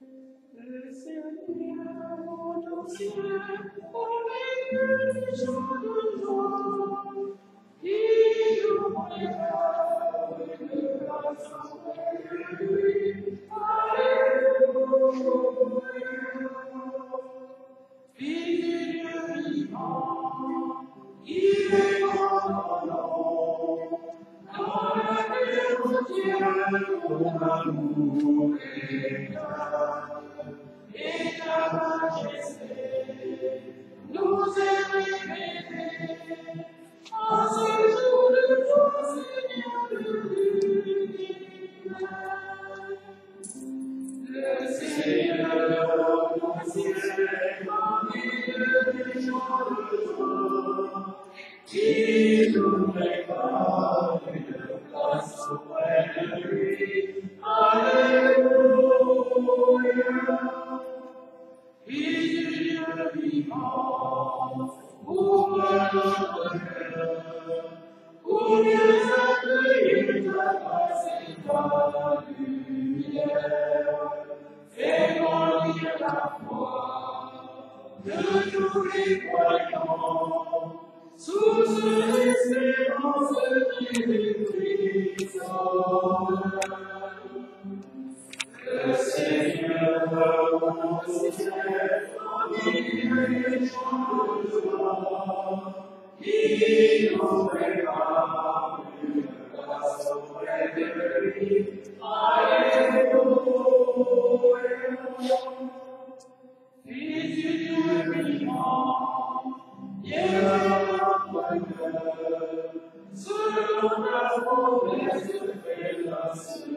Le Seigneur monte au ciel, au milieu des chants de joie. Il ouvre les cœurs et le place auprès de lui. Alléluia. Fils du Dieu vivant, il est grand nom. Dans la terre entière, ton amour éclate. Et ta majesté nous est révélée. En ce jour de joie, Seigneur de l'univers. Le Seigneur au ciel, au milieu des chants de joie, qui nous prépare une place auprès de lui. Alléluia. Fils du Dieu vivant, ouvre notre cœur, pour mieux accueillir ta grâce et ta lumière. Fais grandir la foi de tous les croyants, source d'espérance et de le Seigneur monte au ciel, au milieu des chants de joie. Il nous prépare une place auprès de lui. Alléluia. Fils du Dieu vivant, viens dans notre cœur, selon la promesse de la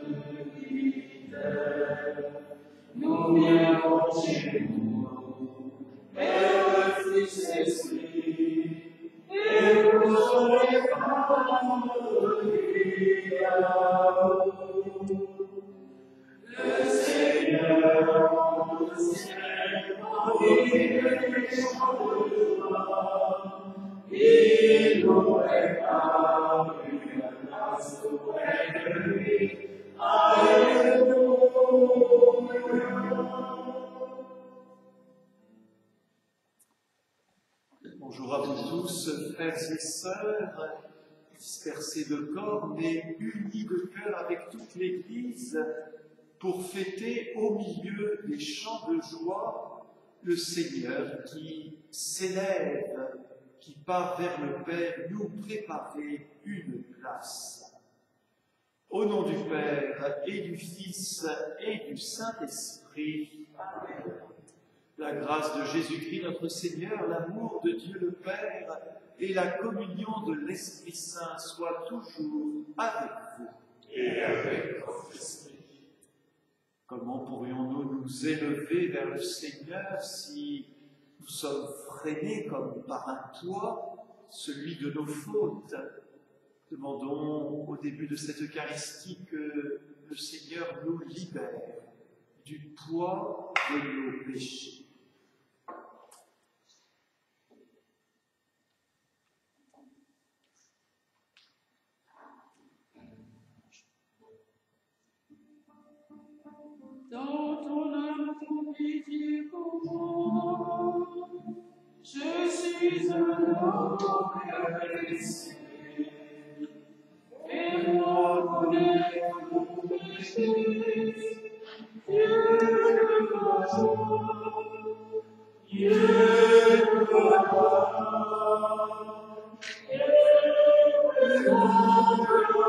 nous viendrons chez nous, Père, Fils, Esprit, et nous serons les parents de le Seigneur, au ciel, au milieu des chants de joie, il nous prépare une place auprès de lui. Alléluia. Bonjour à vous tous, frères et sœurs, dispersés de corps, mais unis de cœur avec toute l'Église, pour fêter au milieu des chants de joie le Seigneur qui s'élève, qui part vers le Père, nous préparer une place. Au nom du Père et du Fils et du Saint-Esprit, Amen. La grâce de Jésus-Christ notre Seigneur, l'amour de Dieu le Père et la communion de l'Esprit Saint soient toujours avec vous. Et avec votre esprit. Comment pourrions-nous nous élever vers le Seigneur si nous sommes freinés comme par un poids, celui de nos fautes? Demandons au début de cette Eucharistie que le Seigneur nous libère du poids de nos péchés. Dans ton amour pitié pour moi, je suis un homme blessé. Fais-moi connaître mon péché, Dieu de ma joie, Dieu de ma gloire, Dieu de mon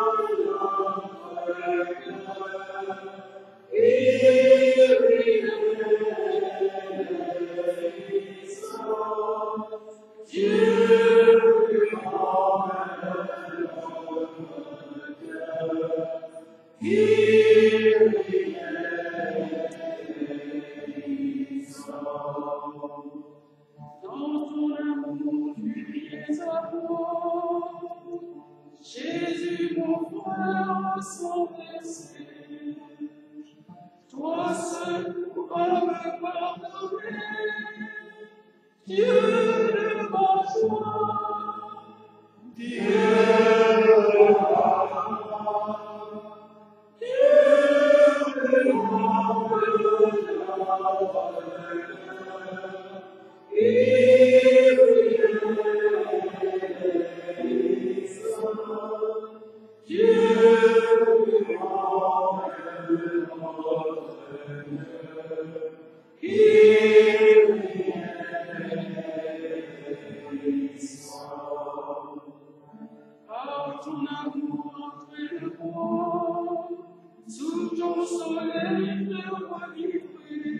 dans ton amour, tu es à moi. Jésus, mon frère, sans blessé. Toi seul pourras me pardonner. Dieu de ma joie, Dieu de ma gloire, Dieu de ma gloire. Par ton amour entre le roi, sous ton soleil de roi livré,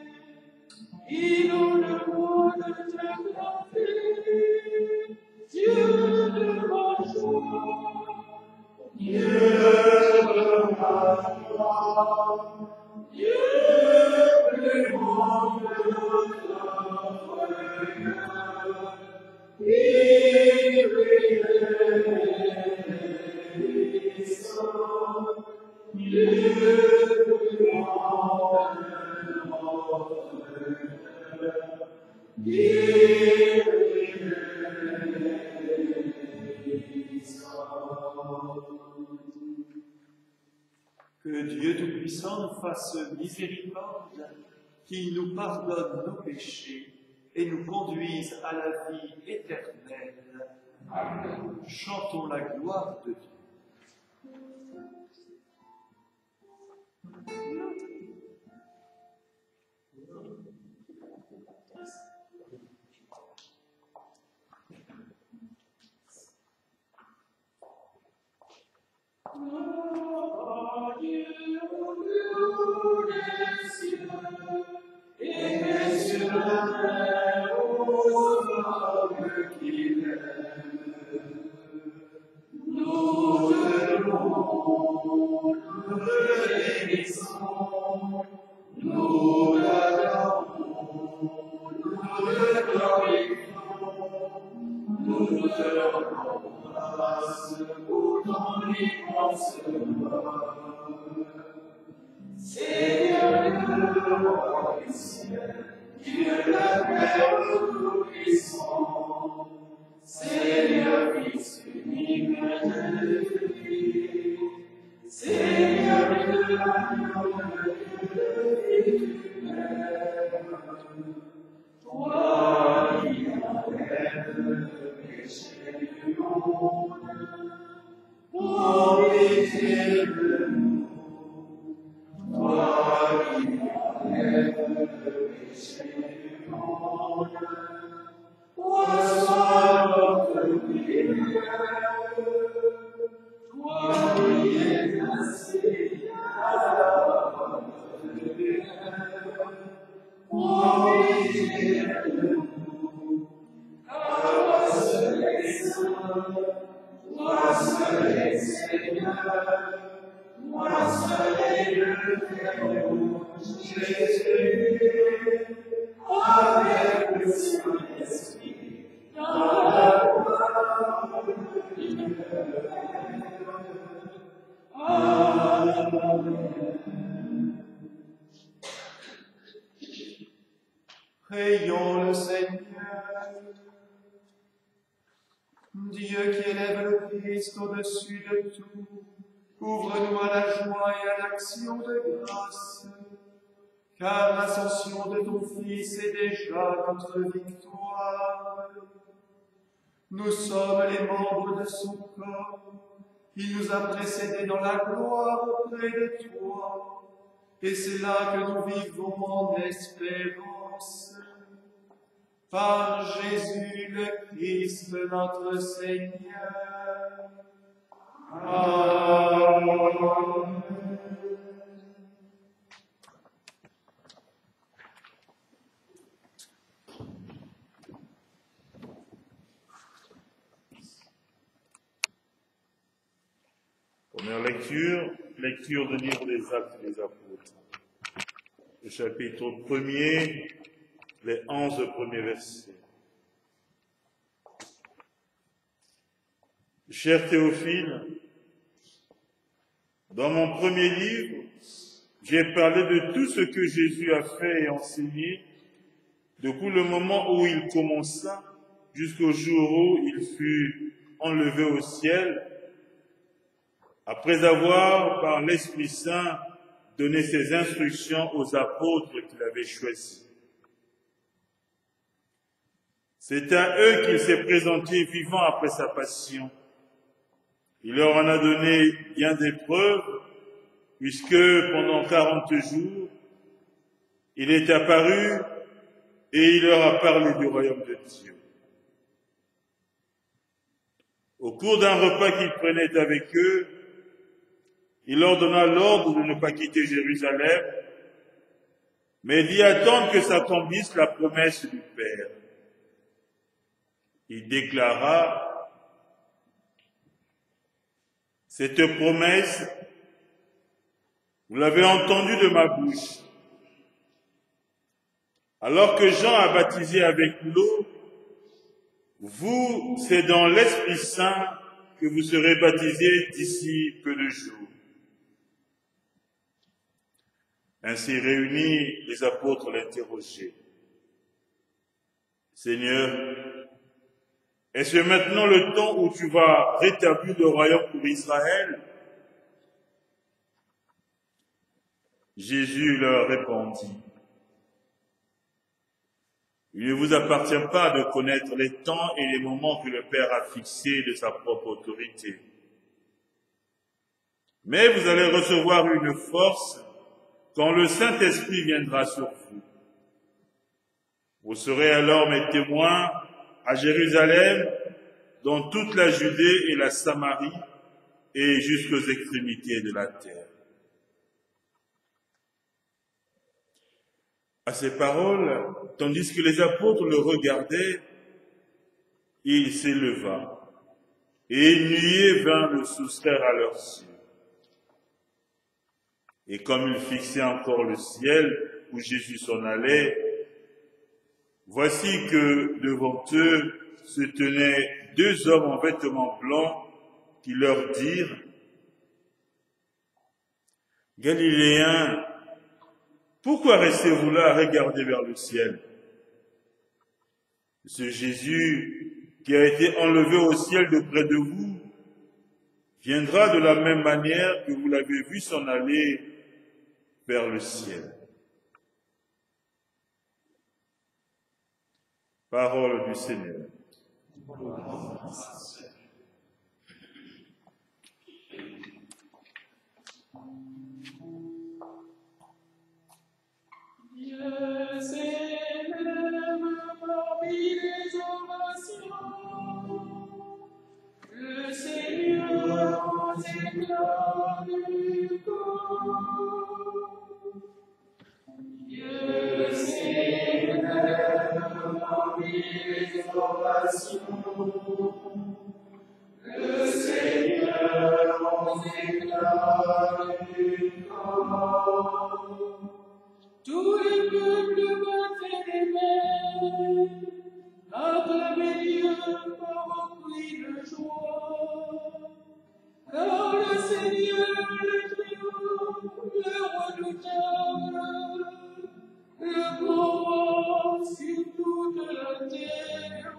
inonde-moi de ta clarté, Dieu de ma joie, Dieu de ma joie, Dieu plus grand que notre Que Dieu Tout-Puissant nous fasse miséricorde, qu'il nous pardonne nos péchés et nous conduise à la vie éternelle. Amen. Chantons la gloire de Dieu. Et sur la terre aux hommes qu'il aime, nous te louons, nous te bénissons, nous t'adorons, nous te glorifions, nous te rendons grâce pour ton immense bonheur. Seigneur Dieu, roi du ciel, Dieu le Père Tout-Puissant, Seigneur Fils unique de Dieu, Seigneur Dieu, agneau de Dieu, toi qui enlèves le péché du monde, pour pitié de nous. Toi qui enlèves le péché du monde, reçois notre prière. Toi qui es ainsi à la bonne de Dieu, pour pitié de nous. Car toi seul est saint, toi seul est Seigneur. Moi seul est le Très-Haut, Jésus, avec le Saint-Esprit, dans la gloire de Dieu. Amen. Prions le Seigneur. Dieu qui élève le Christ au-dessus de tout, ouvre-nous à la joie et à l'action de grâce, car l'ascension de ton Fils est déjà notre victoire. Nous sommes les membres de son corps. Il nous a précédés dans la gloire auprès de toi, et c'est là que nous vivons en espérance. Par Jésus le Christ, notre Seigneur. Amen. Première lecture, lecture de livre des Actes des Apôtres. Le chapitre 1er, les 11 premiers versets. Cher Théophile, dans mon premier livre, j'ai parlé de tout ce que Jésus a fait et enseigné, depuis le moment où il commença jusqu'au jour où il fut enlevé au ciel, après avoir, par l'Esprit Saint, donné ses instructions aux apôtres qu'il avait choisis. C'est à eux qu'il s'est présenté vivant après sa passion. Il leur en a donné bien des preuves, puisque pendant 40 jours, il est apparu et il leur a parlé du royaume de Dieu. Au cours d'un repas qu'il prenait avec eux, il leur donna l'ordre de ne pas quitter Jérusalem, mais d'y attendre que s'accomplisse la promesse du Père. Il déclara: cette promesse, vous l'avez entendue de ma bouche. Alors que Jean a baptisé avec l'eau, vous, c'est dans l'Esprit Saint que vous serez baptisés d'ici peu de jours. Ainsi réunis, les apôtres l'interrogeaient. Seigneur, est-ce maintenant le temps où tu vas rétablir le royaume pour Israël? Jésus leur répondit: il ne vous appartient pas de connaître les temps et les moments que le Père a fixés de sa propre autorité. Mais vous allez recevoir une force quand le Saint-Esprit viendra sur vous. Vous serez alors mes témoins à Jérusalem, dans toute la Judée et la Samarie, et jusqu'aux extrémités de la terre. À ces paroles, tandis que les apôtres le regardaient, il s'éleva, et une nuée vint le soustraire à leurs yeux. Et comme il fixait encore le ciel où Jésus s'en allait, voici que devant eux se tenaient deux hommes en vêtements blancs qui leur dirent: Galiléens, pourquoi restez-vous là à regarder vers le ciel? Ce Jésus qui a été enlevé au ciel de près de vous viendra de la même manière que vous l'avez vu s'en aller vers le ciel. Parole du Seigneur. Dieu s'élève parmi les ovations, le Seigneur aux éclats du corps. Dieu s'élève parmi les ovations, le Seigneur aux éclats du corps. Tout le peuple battait les mains, acclamait Dieu par un cri de joie. Car le Seigneur, le triomphe, le redoutable, le grand roi sur toute la terre.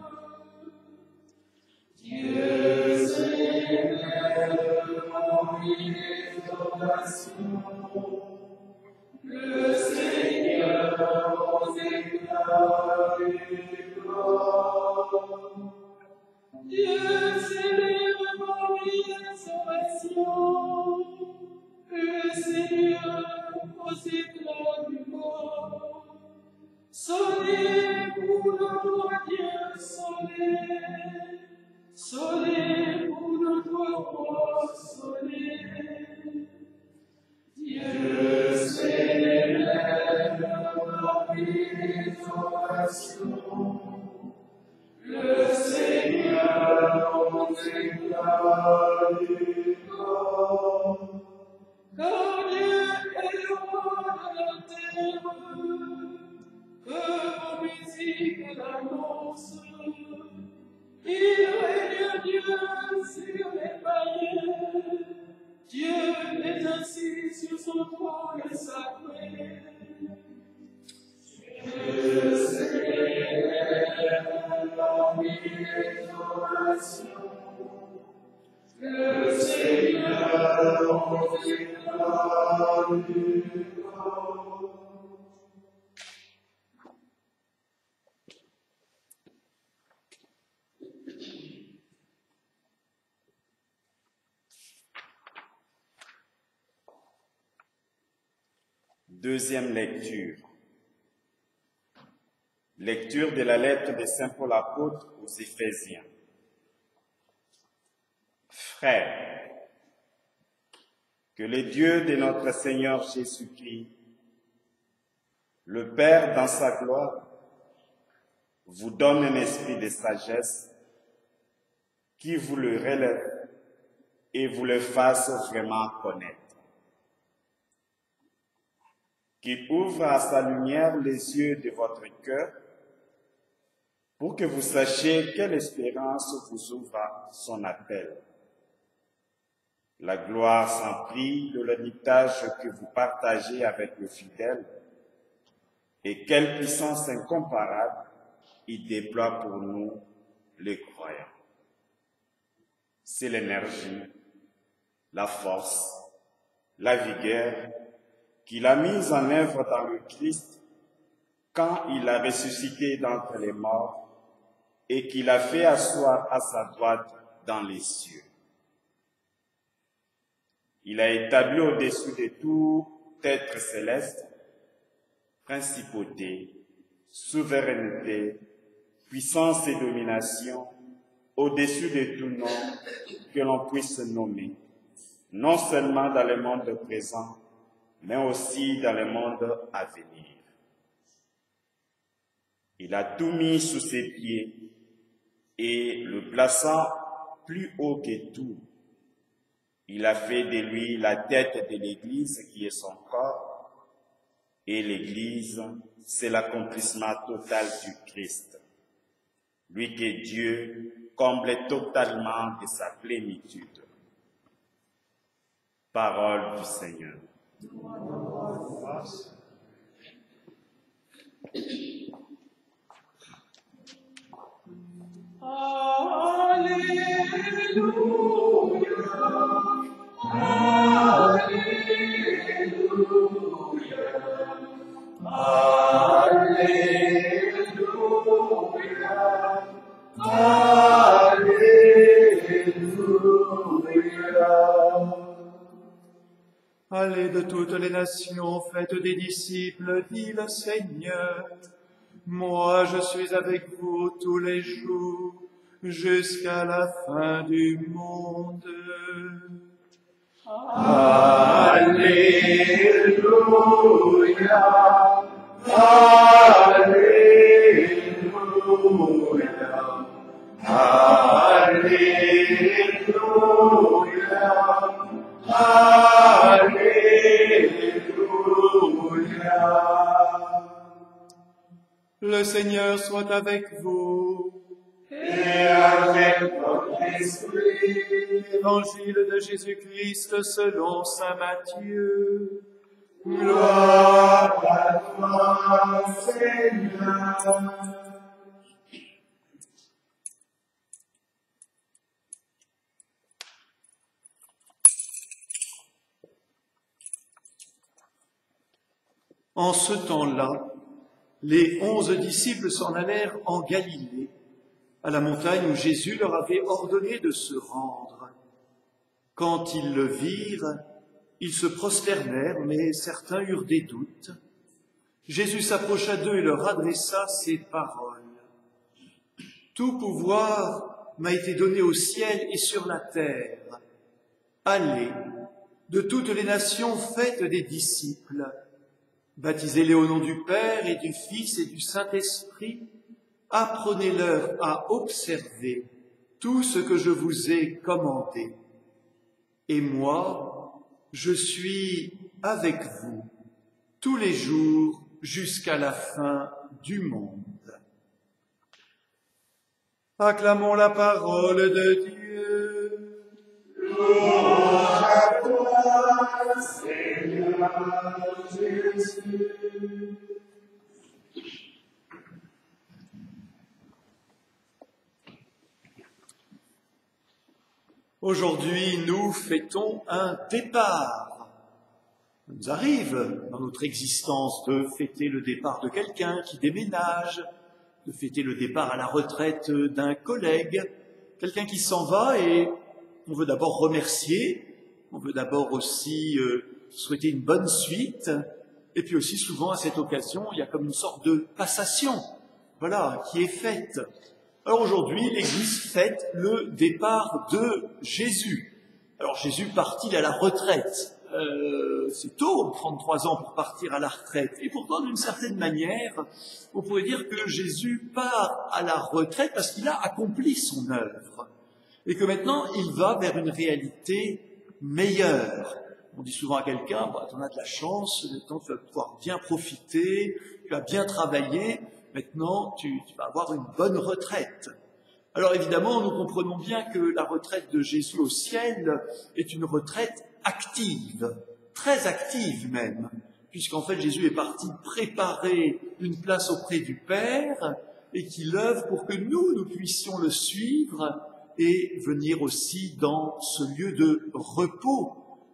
Dieu s'élève parmi les ovations, le Seigneur aux éclats du corps. Dieu s'élève parmi les ovations, le Seigneur aux éclats du corps. Sonnez pour notre Dieu, sonnez, sonnez pour notre roi, sonnez. Dieu s'élève parmi les ovations, le Seigneur aux éclats du corps. Car Dieu est le roi de la terre, que vos musiques l'annoncent. Il règne Dieu sur les païens. Dieu est assis sur son trône sacré. Dieu s'élève parmi les ovations, le Seigneur aux éclats du corps. Deuxième lecture. Lecture de la lettre de Saint Paul apôtre aux Éphésiens. Frères, que le Dieu de notre Seigneur Jésus-Christ, le Père dans sa gloire, vous donne un esprit de sagesse qui vous le relève et vous le fasse vraiment connaître. Qu'il ouvre à sa lumière les yeux de votre cœur pour que vous sachiez quelle espérance vous ouvre à son appel. La gloire sans prix de l'héritage que vous partagez avec le fidèle et quelle puissance incomparable il déploie pour nous, les croyants. C'est l'énergie, la force, la vigueur qu'il a mise en œuvre dans le Christ quand il a ressuscité d'entre les morts et qu'il a fait asseoir à sa droite dans les cieux. Il a établi au-dessus de tout être céleste, principauté, souveraineté, puissance et domination, au-dessus de tout nom que l'on puisse nommer, non seulement dans le monde présent, mais aussi dans le monde à venir. Il a tout mis sous ses pieds et le plaçant plus haut que tout, il a fait de lui la tête de l'Église qui est son corps, et l'Église, c'est l'accomplissement total du Christ, lui que Dieu comble totalement de sa plénitude. Parole du Seigneur. Allez de toutes les nations, faites des disciples, dit le Seigneur. Moi, je suis avec vous tous les jours, jusqu'à la fin du monde. Alléluia, Alléluia, Alléluia, Alléluia. Le Seigneur soit avec vous. Et avec votre esprit. Évangile de Jésus-Christ selon saint Matthieu. Gloire à toi, Seigneur. En ce temps-là, les 11 disciples s'en allèrent en Galilée, à la montagne où Jésus leur avait ordonné de se rendre. Quand ils le virent, ils se prosternèrent, mais certains eurent des doutes. Jésus s'approcha d'eux et leur adressa ces paroles. « Tout pouvoir m'a été donné au ciel et sur la terre. Allez, de toutes les nations, faites des disciples. Baptisez-les au nom du Père et du Fils et du Saint-Esprit. Apprenez-leur à observer tout ce que je vous ai commandé. Et moi, je suis avec vous tous les jours jusqu'à la fin du monde. » Acclamons la parole de Dieu. Louange à toi, Seigneur Jésus. Aujourd'hui, nous fêtons un départ. Ça nous arrive dans notre existence de fêter le départ de quelqu'un qui déménage, de fêter le départ à la retraite d'un collègue, quelqu'un qui s'en va et on veut d'abord remercier, on veut d'abord aussi souhaiter une bonne suite, et puis aussi souvent à cette occasion, il y a comme une sorte de passation voilà, qui est faite. Alors aujourd'hui, l'Église fête le départ de Jésus. Alors Jésus part-il à la retraite? C'est tôt, 33 ans pour partir à la retraite. Et pourtant, d'une certaine manière, on pourrait dire que Jésus part à la retraite parce qu'il a accompli son œuvre. Et que maintenant, il va vers une réalité meilleure. On dit souvent à quelqu'un, tu en as de la chance, maintenant tu vas pouvoir bien profiter, tu vas bien travailler, maintenant tu vas avoir une bonne retraite. Alors évidemment, nous comprenons bien que la retraite de Jésus au ciel est une retraite active, très active même, puisqu'en fait Jésus est parti préparer une place auprès du Père et qu'il œuvre pour que nous puissions le suivre et venir aussi dans ce lieu de repos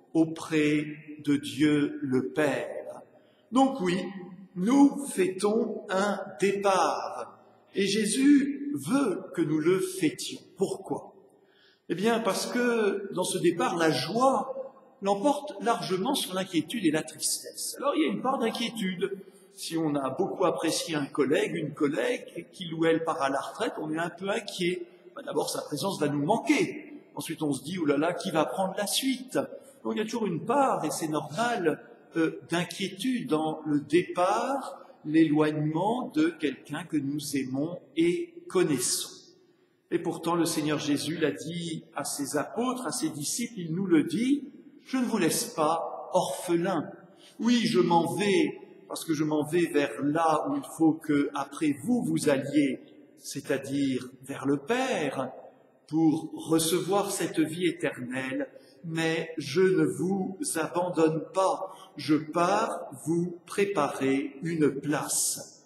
auprès de Dieu le Père. Donc oui, nous fêtons un départ et Jésus veut que nous le fêtions. Pourquoi? Eh bien parce que dans ce départ, la joie l'emporte largement sur l'inquiétude et la tristesse. Alors il y a une part d'inquiétude. Si on a beaucoup apprécié un collègue, une collègue, qu'il ou elle part à la retraite, on est un peu inquiet. D'abord, sa présence va nous manquer. Ensuite, on se dit, oh là là, qui va prendre la suite? Donc il y a toujours une part, et c'est normal, d'inquiétude dans le départ, l'éloignement de quelqu'un que nous aimons et connaissons. Et pourtant, le Seigneur Jésus l'a dit à ses apôtres, à ses disciples, il nous le dit, « Je ne vous laisse pas orphelins. Oui, je m'en vais, parce que je m'en vais vers là où il faut que, après vous alliez, c'est-à-dire vers le Père, pour recevoir cette vie éternelle, mais je ne vous abandonne pas. Je pars vous préparer une place. »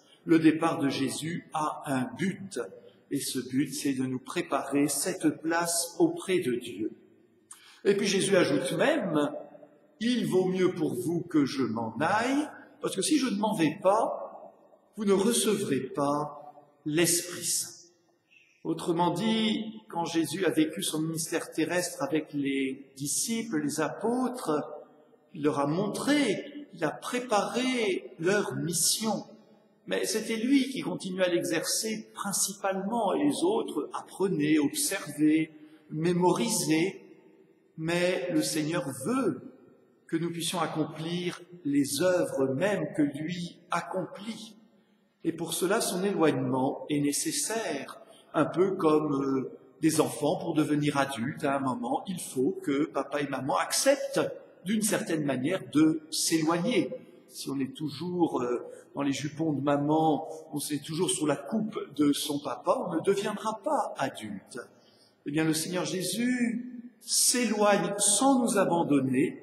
Le départ de Jésus a un but, et ce but, c'est de nous préparer cette place auprès de Dieu. Et puis Jésus ajoute même, « Il vaut mieux pour vous que je m'en aille, parce que si je ne m'en vais pas, vous ne recevrez pas l'Esprit Saint. » Autrement dit, quand Jésus a vécu son ministère terrestre avec les disciples, les apôtres, il leur a montré, il a préparé leur mission. Mais c'était lui qui continuait à l'exercer principalement, et les autres apprenaient, observaient, mémorisaient. Mais le Seigneur veut que nous puissions accomplir les œuvres mêmes que lui accomplit. Et pour cela, son éloignement est nécessaire. Un peu comme des enfants, pour devenir adultes, à un moment, il faut que papa et maman acceptent d'une certaine manière de s'éloigner. Si on est toujours dans les jupons de maman, on est toujours sous la coupe de son papa, on ne deviendra pas adulte. Eh bien, le Seigneur Jésus s'éloigne sans nous abandonner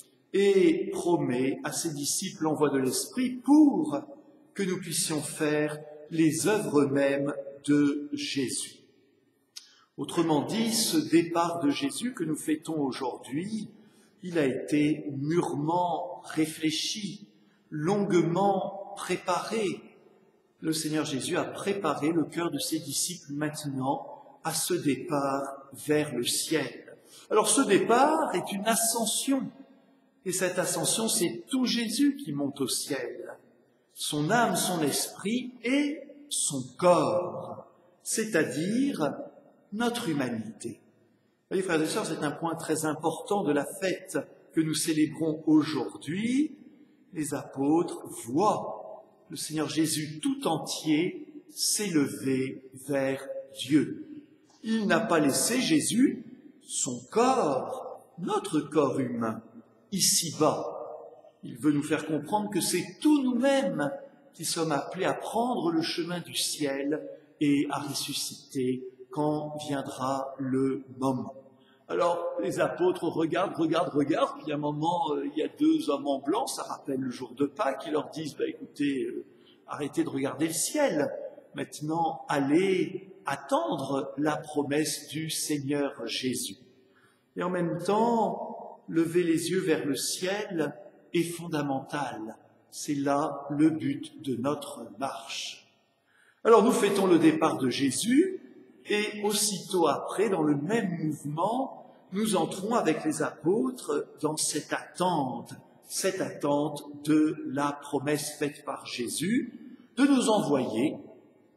et promet à ses disciples l'envoi de l'Esprit pour que nous puissions faire les œuvres mêmes de Jésus. Autrement dit, ce départ de Jésus que nous fêtons aujourd'hui, il a été mûrement réfléchi, longuement préparé. Le Seigneur Jésus a préparé le cœur de ses disciples maintenant à ce départ vers le ciel. Alors ce départ est une ascension, et cette ascension, c'est tout Jésus qui monte au ciel. Son âme, son esprit et son corps, c'est-à-dire notre humanité. Vous voyez, frères et sœurs, c'est un point très important de la fête que nous célébrons aujourd'hui. Les apôtres voient le Seigneur Jésus tout entier s'élever vers Dieu. Il n'a pas laissé Jésus, son corps, notre corps humain, ici-bas. Il veut nous faire comprendre que c'est tous nous-mêmes qui sommes appelés à prendre le chemin du ciel et à ressusciter quand viendra le moment. Alors, les apôtres regardent, puis à un moment, il y a deux hommes en blanc, ça rappelle le jour de Pâques, qui leur disent, écoutez, arrêtez de regarder le ciel, maintenant allez attendre la promesse du Seigneur Jésus. Et en même temps, lever les yeux vers le ciel est fondamental. C'est là le but de notre marche. Alors nous fêtons le départ de Jésus et aussitôt après, dans le même mouvement, nous entrons avec les apôtres dans cette attente de la promesse faite par Jésus de nous envoyer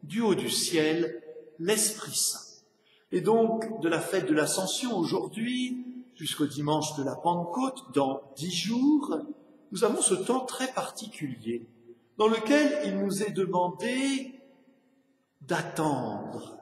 du haut du ciel, l'Esprit Saint. Et donc, de la fête de l'Ascension aujourd'hui, jusqu'au dimanche de la Pentecôte, dans 10 jours, nous avons ce temps très particulier, dans lequel il nous est demandé d'attendre,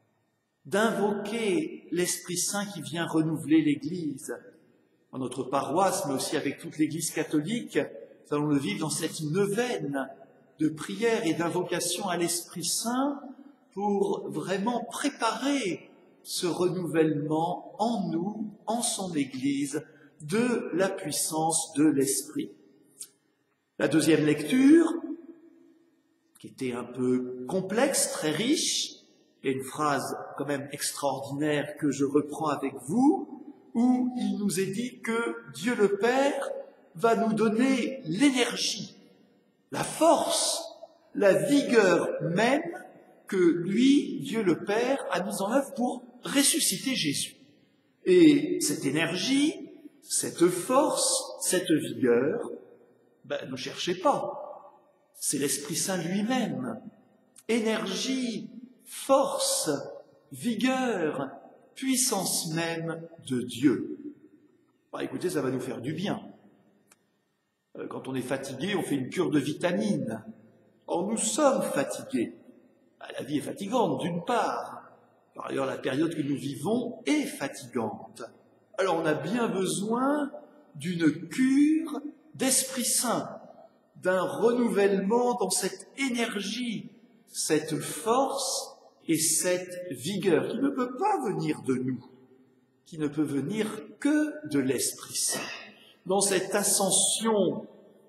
d'invoquer l'Esprit Saint qui vient renouveler l'Église. Dans notre paroisse, mais aussi avec toute l'Église catholique, nous allons le vivre dans cette neuvaine de prière et d'invocation à l'Esprit Saint pour vraiment préparer ce renouvellement en nous, en son Église, de la puissance de l'Esprit. La deuxième lecture, qui était un peu complexe, très riche, et une phrase quand même extraordinaire que je reprends avec vous, où il nous est dit que Dieu le Père va nous donner l'énergie, la force, la vigueur même que lui, Dieu le Père, a mis en œuvre pour ressusciter Jésus. Et cette énergie, cette force, cette vigueur, ne cherchez pas. C'est l'Esprit Saint lui-même. Énergie, force, vigueur, puissance même de Dieu. Écoutez, ça va nous faire du bien. Quand on est fatigué, on fait une cure de vitamines. Or, nous sommes fatigués. La vie est fatigante, d'une part. Par ailleurs, la période que nous vivons est fatigante. Alors, on a bien besoin d'une cure d'Esprit Saint, d'un renouvellement dans cette énergie, cette force et cette vigueur qui ne peut pas venir de nous, qui ne peut venir que de l'Esprit Saint. Dans cette ascension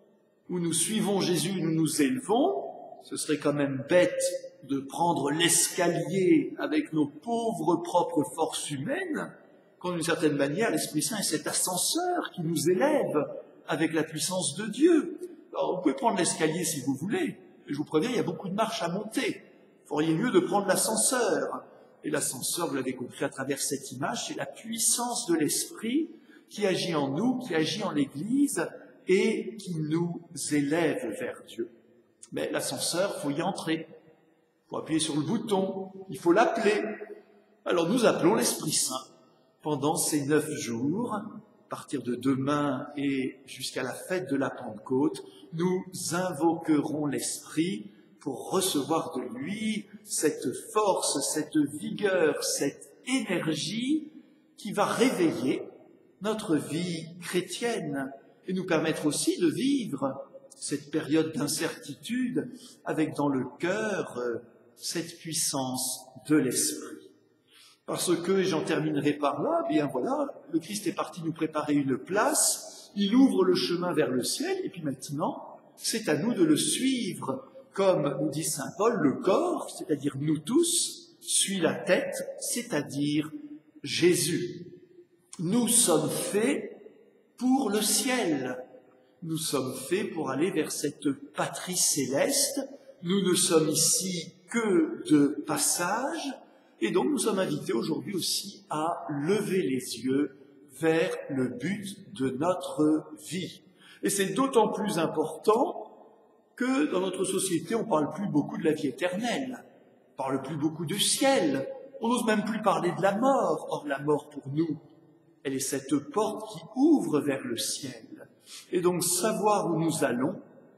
où nous suivons Jésus, nous nous élevons, ce serait quand même bête de prendre l'escalier avec nos pauvres propres forces humaines, quand d'une certaine manière l'Esprit Saint est cet ascenseur qui nous élève avec la puissance de Dieu. Alors, vous pouvez prendre l'escalier si vous voulez, mais je vous préviens, il y a beaucoup de marches à monter. Vous feriez mieux de prendre l'ascenseur. Et l'ascenseur, vous l'avez compris à travers cette image, c'est la puissance de l'Esprit qui agit en nous, qui agit en l'Église et qui nous élève vers Dieu. Mais l'ascenseur, il faut y entrer. Il faut appuyer sur le bouton, il faut l'appeler. Alors nous appelons l'Esprit Saint pendant ces 9 jours, à partir de demain et jusqu'à la fête de la Pentecôte, nous invoquerons l'Esprit pour recevoir de lui cette force, cette vigueur, cette énergie qui va réveiller notre vie chrétienne et nous permettre aussi de vivre cette période d'incertitude avec dans le cœur cette puissance de l'Esprit. Parce que, et j'en terminerai par là, bien voilà, le Christ est parti nous préparer une place, il ouvre le chemin vers le ciel, et puis maintenant, c'est à nous de le suivre. Comme nous dit saint Paul, le corps, c'est-à-dire nous tous, suit la tête, c'est-à-dire Jésus. Nous sommes faits pour le ciel. Nous sommes faits pour aller vers cette patrie céleste. Nous ne sommes ici que de passage. Et donc nous sommes invités aujourd'hui aussi à lever les yeux vers le but de notre vie. Et c'est d'autant plus important que dans notre société, on ne parle plus beaucoup de la vie éternelle, on ne parle plus beaucoup du ciel, on n'ose même plus parler de la mort. Or, la mort pour nous, elle est cette porte qui ouvre vers le ciel. Et donc, savoir où nous allons,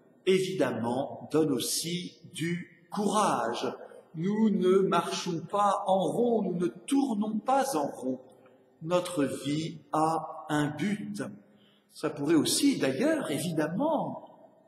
évidemment, donne aussi du courage. Nous ne marchons pas en rond, nous ne tournons pas en rond. Notre vie a un but. Ça pourrait aussi, d'ailleurs, évidemment,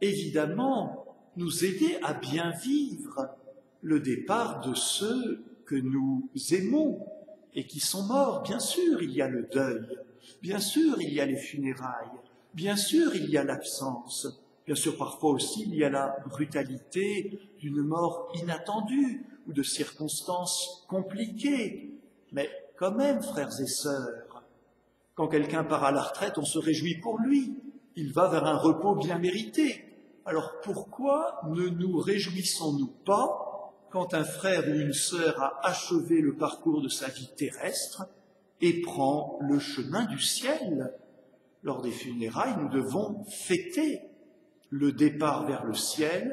nous aider à bien vivre le départ de ceux que nous aimons et qui sont morts. Bien sûr, il y a le deuil, bien sûr, il y a les funérailles, bien sûr, il y a l'absence, bien sûr, parfois aussi, il y a la brutalité d'une mort inattendue ou de circonstances compliquées. Mais quand même, frères et sœurs, quand quelqu'un part à la retraite, on se réjouit pour lui. Il va vers un repos bien mérité. Alors pourquoi ne nous réjouissons-nous pas quand un frère ou une sœur a achevé le parcours de sa vie terrestre et prend le chemin du ciel? Lors des funérailles, nous devons fêter le départ vers le ciel,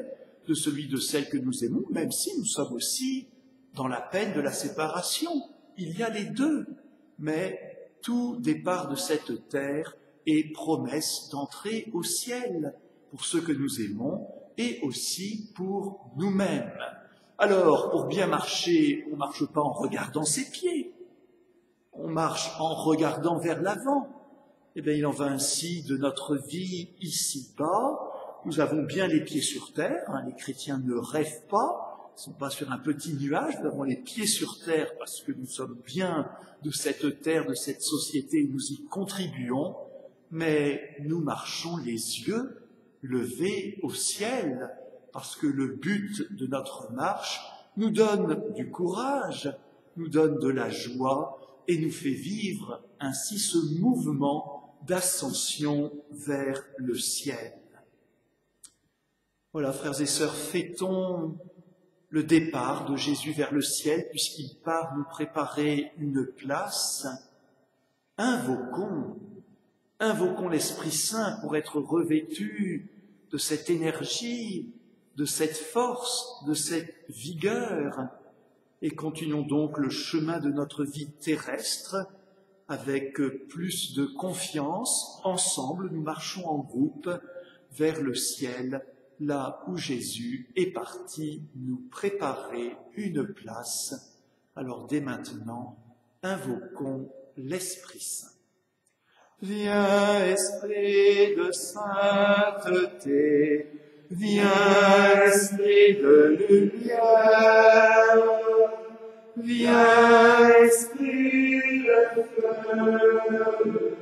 de celui de celle que nous aimons, même si nous sommes aussi dans la peine de la séparation. Il y a les deux, mais tout départ de cette terre est promesse d'entrer au ciel pour ceux que nous aimons et aussi pour nous-mêmes. Alors, pour bien marcher, on ne marche pas en regardant ses pieds, on marche en regardant vers l'avant. Eh bien, il en va ainsi de notre vie ici-bas. Nous avons bien les pieds sur terre, hein, les chrétiens ne rêvent pas, ils ne sont pas sur un petit nuage, nous avons les pieds sur terre parce que nous sommes bien de cette terre, de cette société, nous y contribuons, mais nous marchons les yeux levés au ciel, parce que le but de notre marche nous donne du courage, nous donne de la joie et nous fait vivre ainsi ce mouvement d'ascension vers le ciel. Voilà, frères et sœurs, fêtons le départ de Jésus vers le ciel, puisqu'il part nous préparer une place. Invoquons l'Esprit Saint pour être revêtus de cette énergie, de cette force, de cette vigueur, et continuons donc le chemin de notre vie terrestre avec plus de confiance. Ensemble, nous marchons en groupe vers le ciel, là où Jésus est parti nous préparer une place. Alors dès maintenant, invoquons l'Esprit Saint. Viens, Esprit de sainteté, viens, Esprit de lumière, viens, Esprit de feu,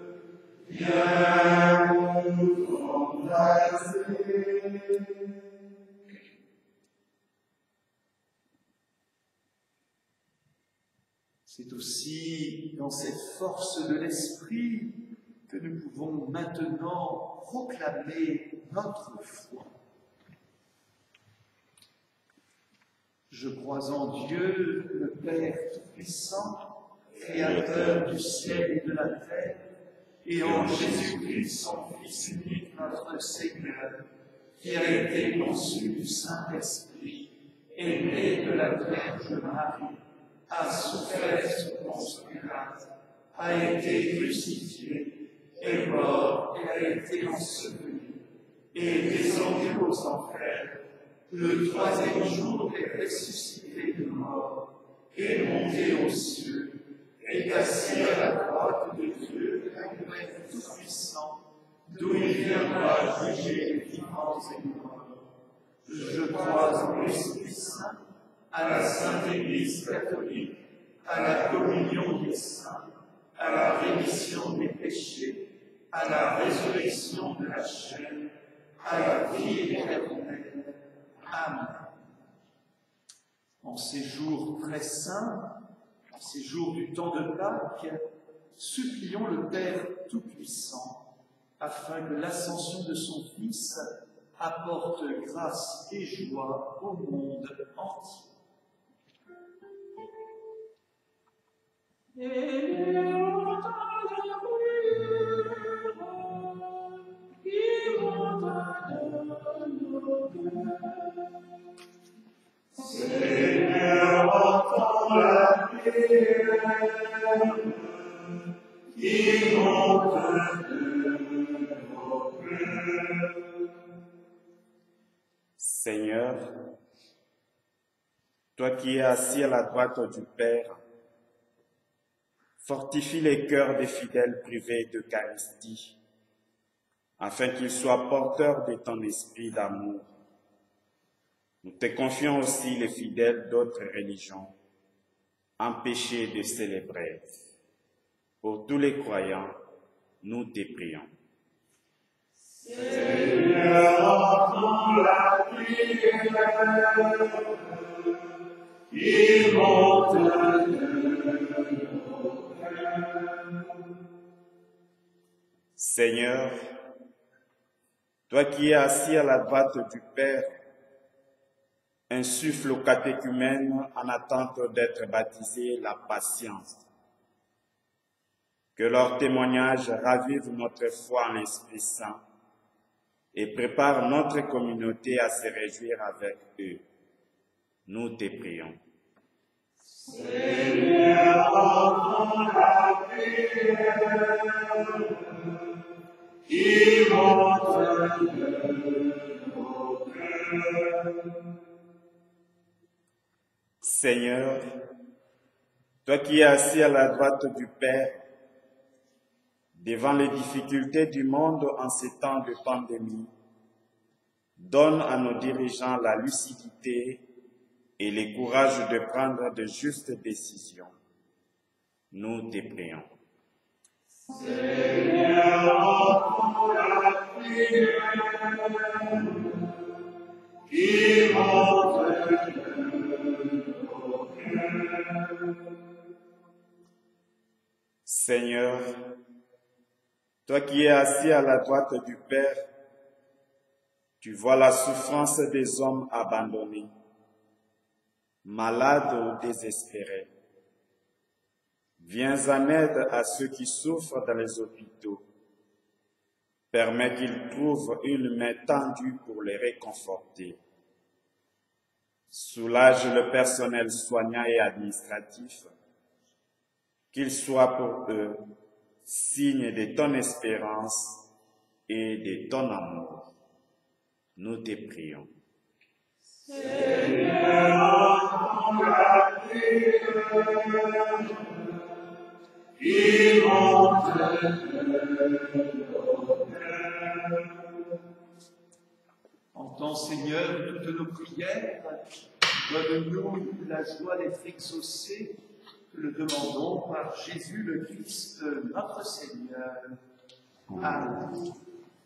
viens nous embraser. C'est aussi dans cette force de l'Esprit que nous pouvons maintenant proclamer notre foi. Je crois en Dieu, le Père Tout-Puissant, Créateur du ciel et de la terre, et en Jésus-Christ, son Fils unique, notre Seigneur, qui a été conçu du Saint-Esprit, est né de la Vierge Marie, a souffert sous Ponce Pilate, a été crucifié, est mort et a été enseveli, et descendu aux enfers. Le troisième jour est ressuscité de mort, est monté aux cieux, est assis à la droite de Dieu, le Père Tout-Puissant, d'où il viendra juger les vivants et les morts. Je crois en l'Esprit Saint, à la Sainte Église catholique, à la communion des saints, à la rémission des péchés, à la résurrection de la chair, à la vie éternelle. Amen. En ces jours très saints, en ces jours du temps de Pâques, supplions le Père Tout-Puissant afin que l'ascension de son Fils apporte grâce et joie au monde entier. Seigneur, entends la prière qui monte de nos cœurs. Seigneur, toi qui es assis à la droite du Père, fortifie les cœurs des fidèles privés d'Eucharistie, afin qu'ils soient porteurs de ton esprit d'amour. Nous te confions aussi les fidèles d'autres religions, empêchés de célébrer. Pour tous les croyants, nous te prions. Seigneur, entends la prière qui monte de nos cœurs. Seigneur, toi qui es assis à la droite du Père, insuffle aux catéchumènes en attente d'être baptisés la patience. Que leur témoignage ravive notre foi en l'Esprit Saint et prépare notre communauté à se réjouir avec eux. Nous te prions. Seigneur, entends la prière qui monte de nos cœurs. Seigneur, toi qui es assis à la droite du Père, devant les difficultés du monde en ces temps de pandémie, donne à nos dirigeants la lucidité et le courage de prendre de justes décisions. Nous te prions. Seigneur, entends la prière qui monte de nos cœurs. Seigneur, toi qui es assis à la droite du Père, tu vois la souffrance des hommes abandonnés, malades ou désespérés. Viens en aide à ceux qui souffrent dans les hôpitaux. Permets qu'ils trouvent une main tendue pour les réconforter. Soulage le personnel soignant et administratif, qu'il soit pour eux signe de ton espérance et de ton amour. Nous te prions. Seigneur, entends la prière qui monte de nos cœurs. Entends, Seigneur, toutes nos prières. Donne-nous la joie d'être exaucés. Nous le demandons par Jésus le Christ, notre Seigneur. Amen.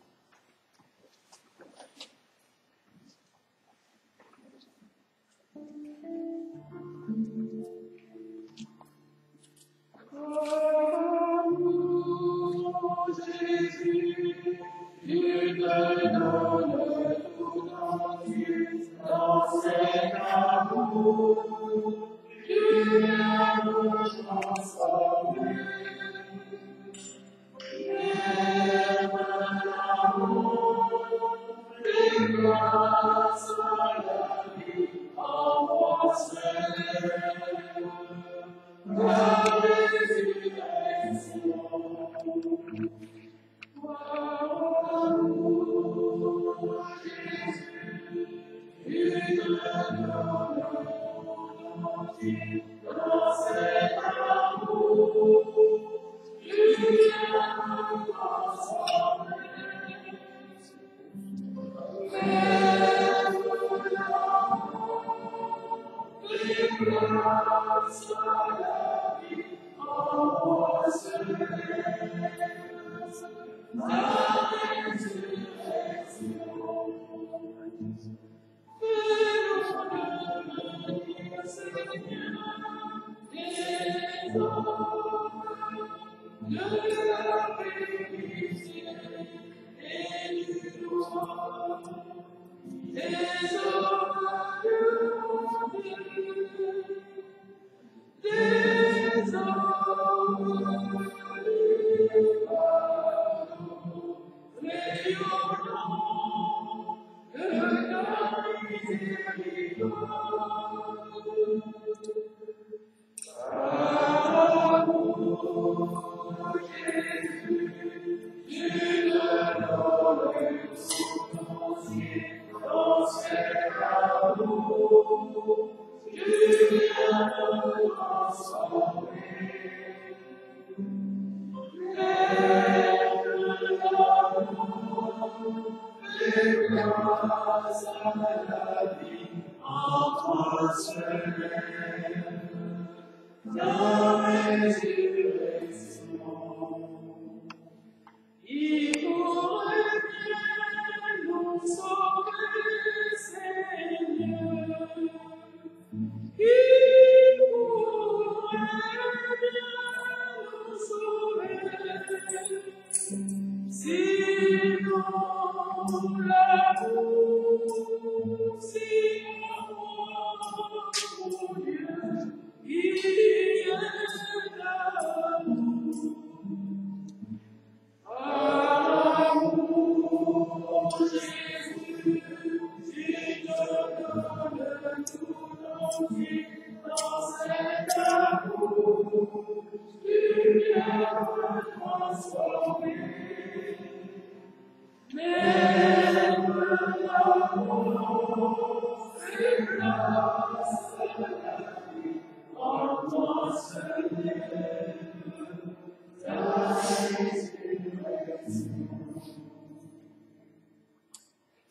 Jésus, tu te donnes tout entier dans cet amour. Tu viens nous transformer. Lève l'amour, les grâces à la vie, embrasse-les. La résurrection.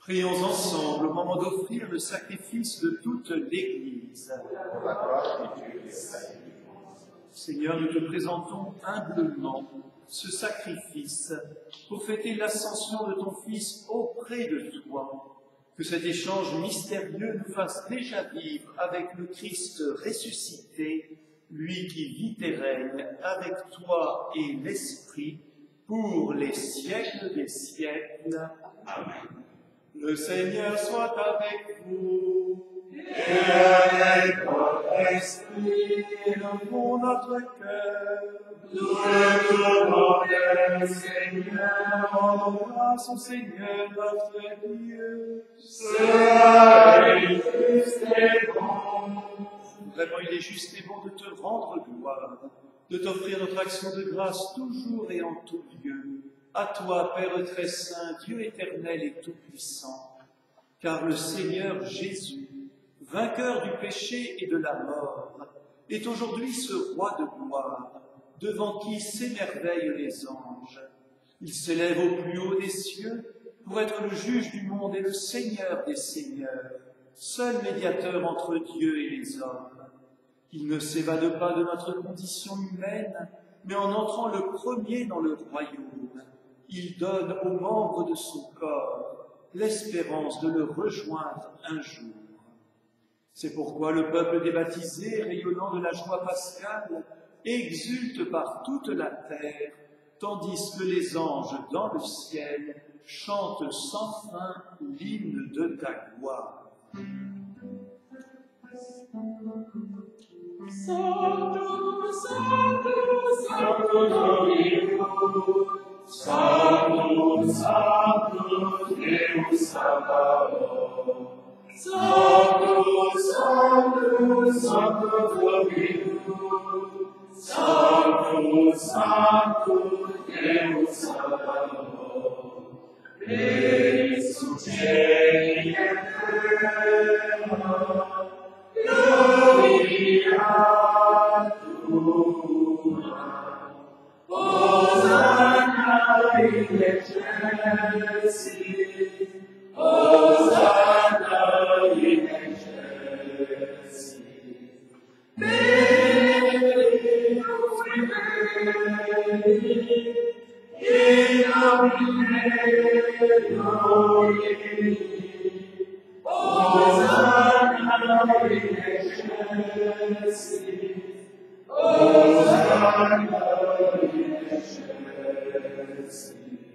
Prions ensemble au moment d'offrir le sacrifice de toute l'Église. Seigneur, nous te présentons humblement ce sacrifice pour fêter l'ascension de ton Fils auprès de toi. Que cet échange mystérieux nous fasse déjà vivre avec le Christ ressuscité, lui qui vit et règne avec toi et l'Esprit pour les siècles des siècles. Amen. Le Seigneur soit avec vous. Et avec votre esprit. Élevons notre cœur. Nous le devons, Seigneur. Rendons grâce au Seigneur notre Dieu. Cela est juste et bon. Vraiment, il est juste et bon de te rendre gloire, de t'offrir notre action de grâce toujours et en tout lieu. À toi, Père très saint, Dieu éternel et tout-puissant, car le Seigneur Jésus, vainqueur du péché et de la mort, est aujourd'hui ce roi de gloire, devant qui s'émerveillent les anges. Il s'élève au plus haut des cieux pour être le juge du monde et le Seigneur des seigneurs, seul médiateur entre Dieu et les hommes. Il ne s'évade pas de notre condition humaine, mais en entrant le premier dans le royaume, il donne aux membres de son corps l'espérance de le rejoindre un jour. C'est pourquoi le peuple des baptisés, rayonnant de la joie pascale, exulte par toute la terre, tandis que les anges dans le ciel chantent sans fin l'hymne de ta gloire. Sanctus, Sanctus, Sanctus Dominus, Sanctus, Sanctus Deus Sabaoth. Sanctus, Sanctus, Sanctus Dominus, Sanctus, Sanctus Deus Sabaoth. Venit sub cieli et terra, gloria tua. Hosanna in excelsis, Hosanna in excelsis. Benedictus Veni, in nomine Domini. Hosanna in excelsis, Hosanna in excelsis.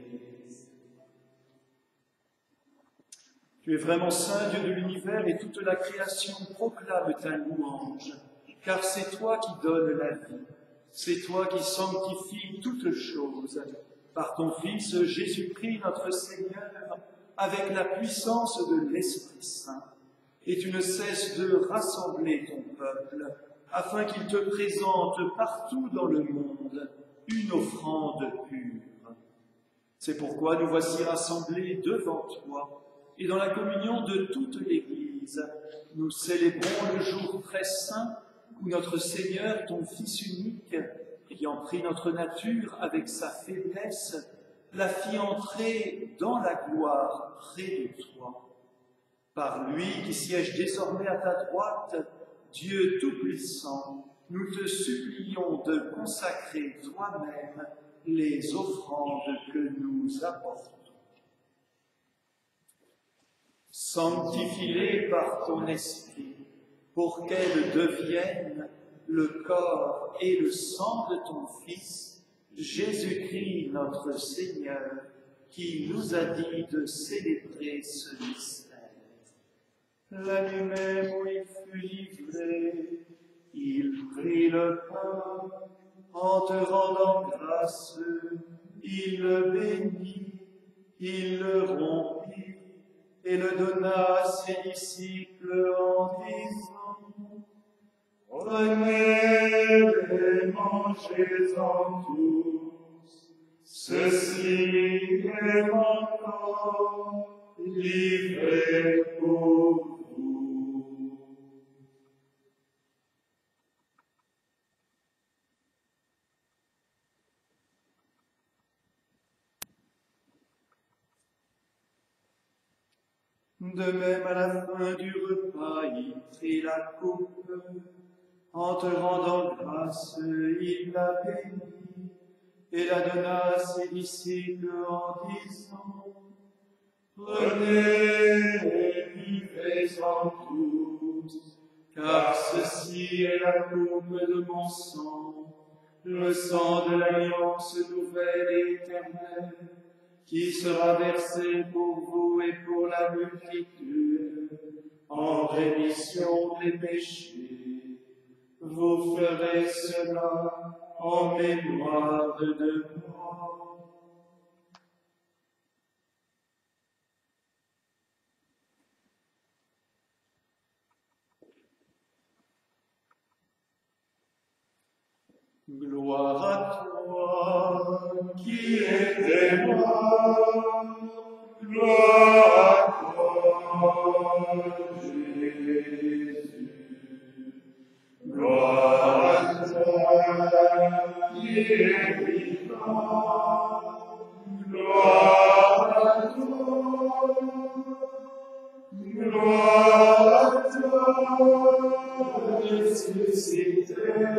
Tu es vraiment saint, Dieu de l'univers, et toute la création proclame ta louange, car c'est toi qui donnes la vie, c'est toi qui sanctifies toutes choses, par ton Fils Jésus-Christ notre Seigneur, avec la puissance de l'Esprit Saint. Et tu ne cesses de rassembler ton peuple, afin qu'il te présente partout dans le monde une offrande pure. C'est pourquoi nous voici rassemblés devant toi, et dans la communion de toute l'Église, nous célébrons le jour très saint où notre Seigneur, ton Fils unique, ayant pris notre nature avec sa faiblesse, la fit entrer dans la gloire près de toi. Par lui qui siège désormais à ta droite, Dieu Tout-Puissant, nous te supplions de consacrer toi-même les offrandes que nous apportons. Sanctifie-les par ton esprit, pour qu'elles deviennent le corps et le sang de ton Fils, Jésus-Christ notre Seigneur, qui nous a dit de célébrer ce mystère. La nuit même où il fut livré, il prit le pain, en te rendant grâce, il le bénit, il le rompit, et le donna à ses disciples en disant: Prenez et mangez-en tous, ceci est mon corps livré pour vous. De même, à la fin du repas, il prit la coupe. En te rendant grâce, il la bénit et la donna à ses disciples en disant: Prenez et buvez-en tous, car ceci est la coupe de mon sang, le sang de l'alliance nouvelle et éternelle, qui sera versé pour vous et pour la multitude, en rémission des péchés. Vous ferez cela en mémoire de moi. Gloire à toi, qui es mort, gloire à toi, Jésus. Gloire à toi, qui es vivant, gloire à toi, gloire à toi, ressuscité.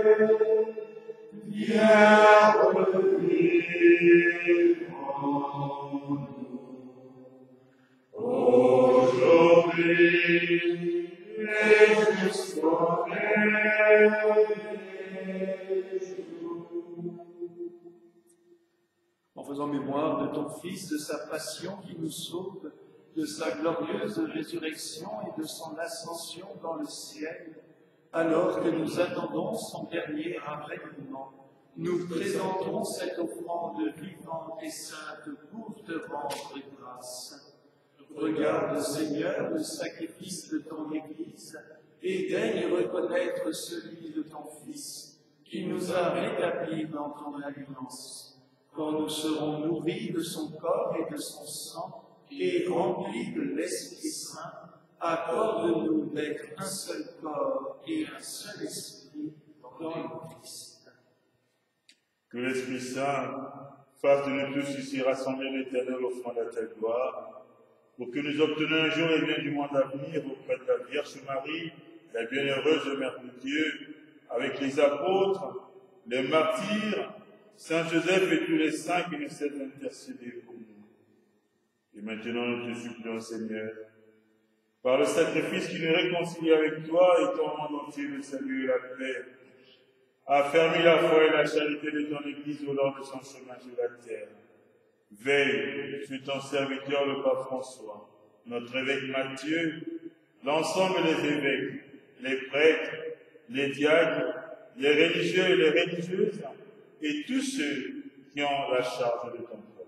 Viens revenir en nous, aujourd'hui et jusqu'au en faisant mémoire de ton Fils, de sa passion qui nous sauve, de sa glorieuse résurrection et de son ascension dans le ciel, alors que nous attendons son dernier avènement, nous présentons cette offrande vivante et sainte pour te rendre grâce. Regarde, Seigneur, le sacrifice de ton Église et daigne reconnaître celui de ton Fils, qui nous a rétablis dans ton alliance. Quand nous serons nourris de son corps et de son sang et remplis de l'Esprit Saint, accorde-nous d'être un seul corps et un seul esprit dans le Christ. Que l'Esprit Saint fasse de nous tous ici rassemblés l'Éternel offrande à ta gloire, pour que nous obtenions un jour et bien du monde à venir auprès de la Vierge Marie, la bienheureuse Mère de Dieu, avec les apôtres, les martyrs, Saint Joseph et tous les saints qui nous cessent d'intercéder pour nous. Et maintenant nous te supplions, Seigneur, par le sacrifice qui nous réconcilie avec toi et ton monde entier le salut et la paix, affermis la foi et la charité de ton Église au long de son chemin sur la terre. Veille sur ton serviteur le pape François, notre évêque Matthieu, l'ensemble des évêques, les prêtres, les diacres, les religieux et les religieuses, et tous ceux qui ont la charge de ton peuple.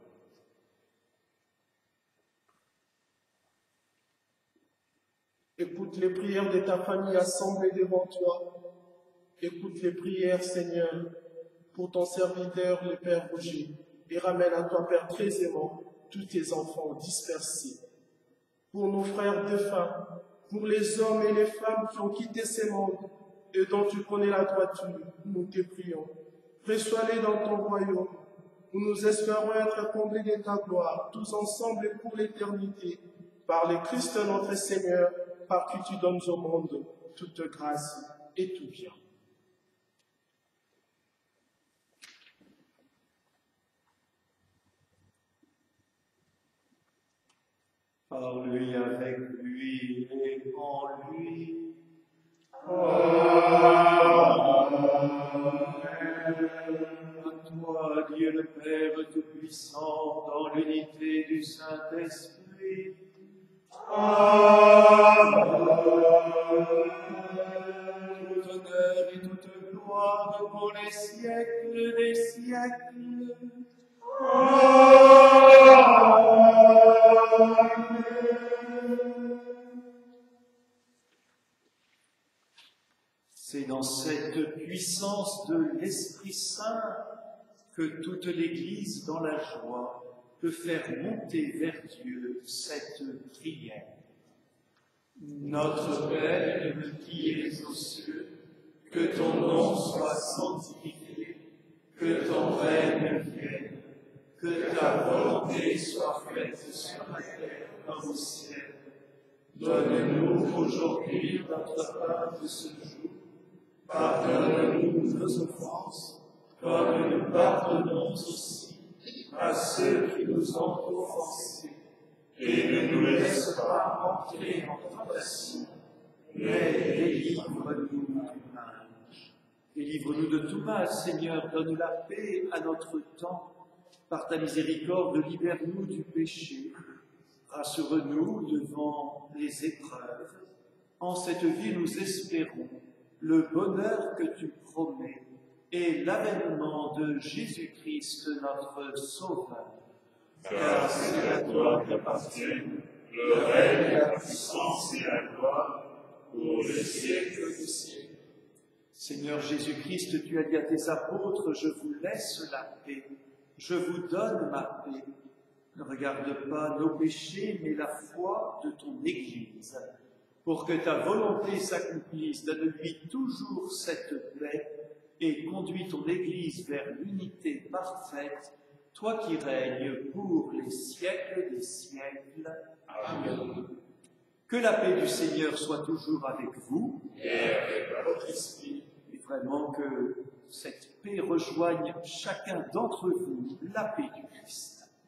Écoute les prières de ta famille assemblée devant toi. Écoute les prières, Seigneur, pour ton serviteur, le Père Roger, et ramène à toi, Père très aimant, tous tes enfants dispersés. Pour nos frères défunts, pour les hommes et les femmes qui ont quitté ces mondes et dont tu connais la droiture, nous te prions. Reçois-les dans ton royaume, où nous espérons être comblés de ta gloire, tous ensemble et pour l'éternité, par le Christ notre Seigneur, par qui tu donnes au monde toute grâce et tout bien. Par lui, avec lui et en lui. À toi, Dieu le Père Tout-Puissant, dans l'unité du Saint-Esprit. Tout honneur et toute gloire pour les siècles des siècles. C'est dans cette puissance de l'Esprit Saint que toute l'Église, dans la joie, peut faire monter vers Dieu cette prière. Notre Père qui es aux cieux, que ton nom soit sanctifié, que ton règne vienne, que ta volonté soit faite sur la terre comme au ciel. Donne-nous aujourd'hui notre pain de ce jour. Pardonne-nous nos offenses, comme nous pardonnons aussi à ceux qui nous ont offensés. Et ne nous laisse pas entrer en tentation, mais délivre-nous du mal. Délivre-nous de tout mal, Seigneur, donne la paix à notre temps. Par ta miséricorde, libère-nous du péché. Rassure-nous devant les épreuves. En cette vie, nous espérons le bonheur que tu promets et l'avènement de Jésus-Christ, notre Sauveur. Car c'est à toi qu'appartiennent le règne, la puissance et la gloire pour les siècles des siècles. Seigneur Jésus-Christ, tu as dit à tes apôtres, je vous laisse la paix, je vous donne ma paix. Ne regarde pas nos péchés, mais la foi de ton Église, pour que ta volonté s'accomplisse. Donne-lui toujours cette paix et conduis ton Église vers l'unité parfaite, toi qui règnes pour les siècles des siècles. Amen. Que la paix du Seigneur soit toujours avec vous Et avec votre esprit. et vraiment que cette paix rejoigne chacun d'entre vous, la paix du Christ.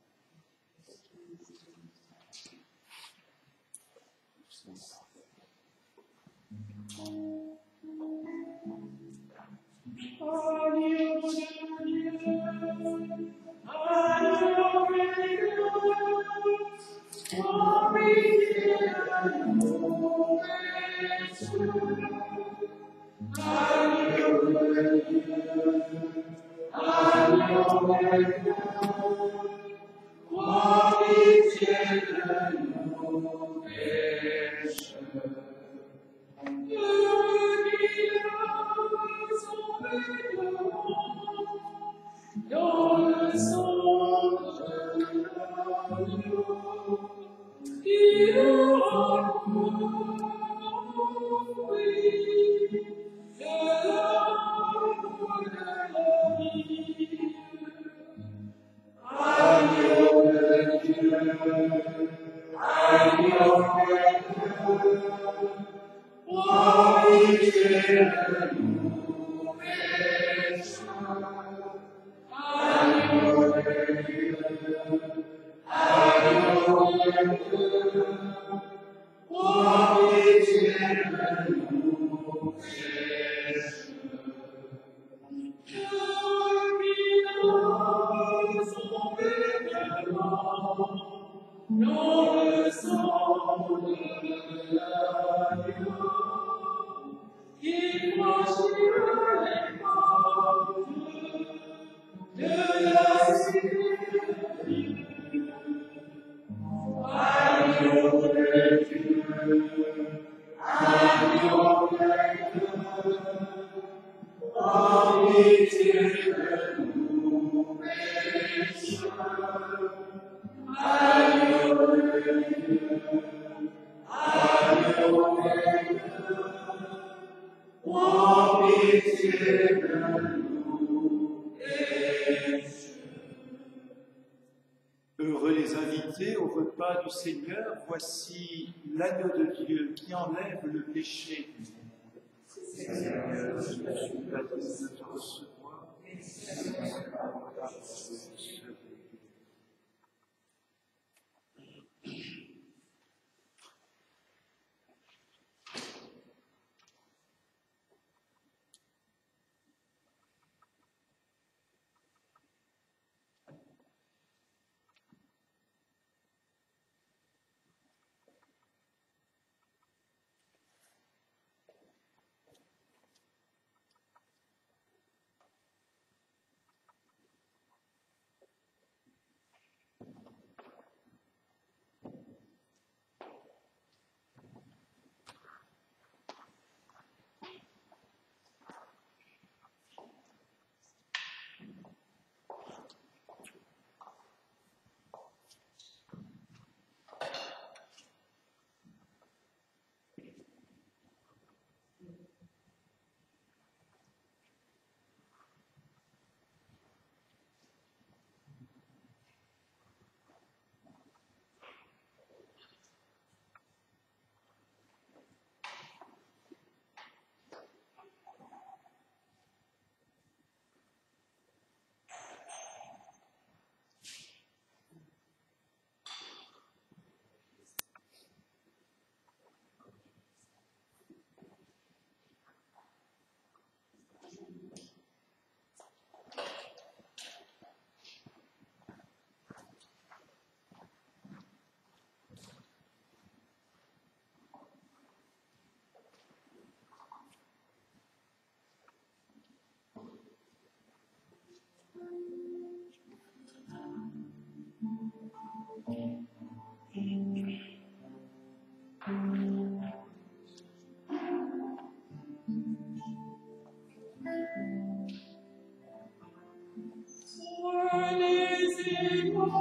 Heureux les invités au repas du Seigneur, voici l'agneau de Dieu qui enlève le péché du monde. Seigneur, je ne suis pas digne de te recevoir, mais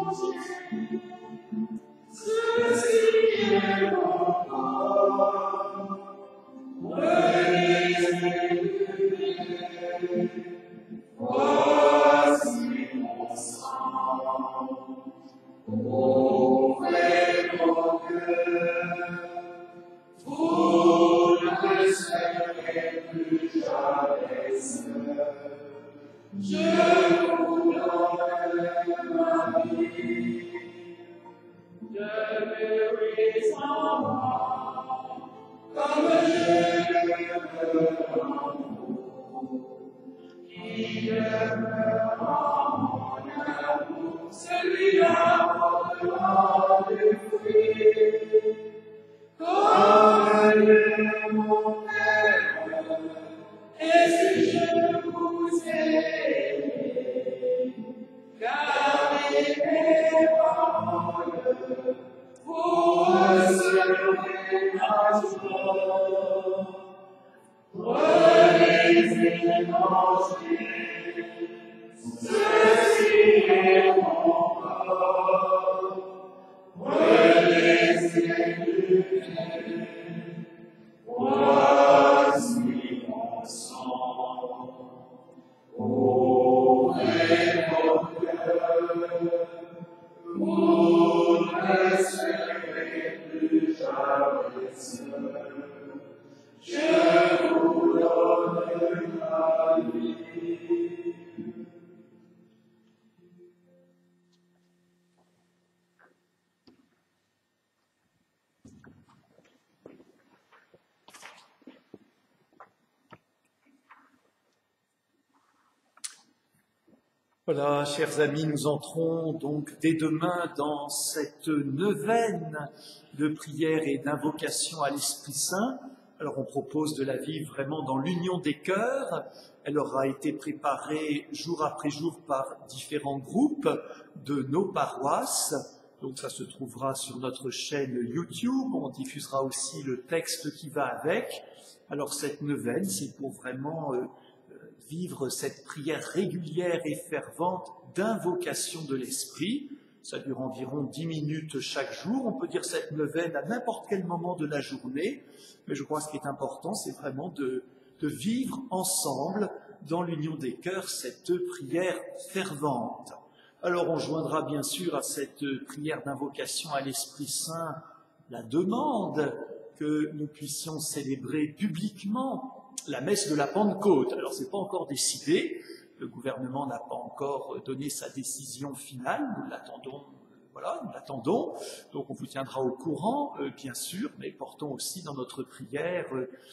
Voilà, chers amis, nous entrons donc dès demain dans cette neuvaine de prière et d'invocation à l'Esprit Saint. Alors on propose de la vivre vraiment dans l'union des cœurs. Elle aura été préparée jour après jour par différents groupes de nos paroisses. Donc ça se trouvera sur notre chaîne YouTube. On diffusera aussi le texte qui va avec. Alors cette neuvaine, c'est pour vraiment vivre cette prière régulière et fervente d'invocation de l'Esprit. Ça dure environ 10 minutes chaque jour. On peut dire cette neuvaine à n'importe quel moment de la journée. Mais je crois que ce qui est important, c'est vraiment de vivre ensemble, dans l'union des cœurs, cette prière fervente. Alors on joindra bien sûr à cette prière d'invocation à l'Esprit Saint la demande que nous puissions célébrer publiquement la messe de la Pentecôte. Alors, c'est pas encore décidé. Le gouvernement n'a pas encore donné sa décision finale. Nous l'attendons. Voilà, nous l'attendons. Donc, on vous tiendra au courant, bien sûr, mais portons aussi dans notre prière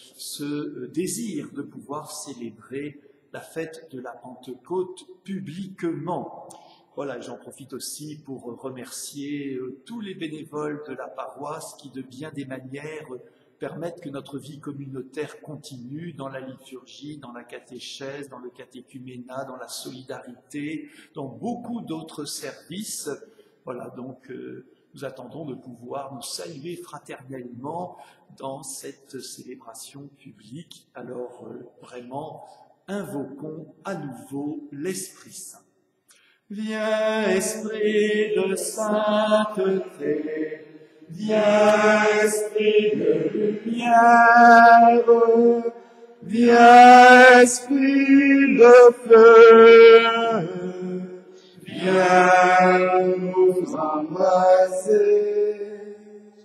ce désir de pouvoir célébrer la fête de la Pentecôte publiquement. Voilà, j'en profite aussi pour remercier tous les bénévoles de la paroisse qui, de bien des manières, permettent que notre vie communautaire continue dans la liturgie, dans la catéchèse, dans le catéchuménat, dans la solidarité, dans beaucoup d'autres services. Voilà, donc nous attendons de pouvoir nous saluer fraternellement dans cette célébration publique. Alors vraiment, invoquons à nouveau l'Esprit Saint. Viens, Esprit de sainteté, viens, Esprit de lumière, viens, Esprit de feu, viens nous embrasser.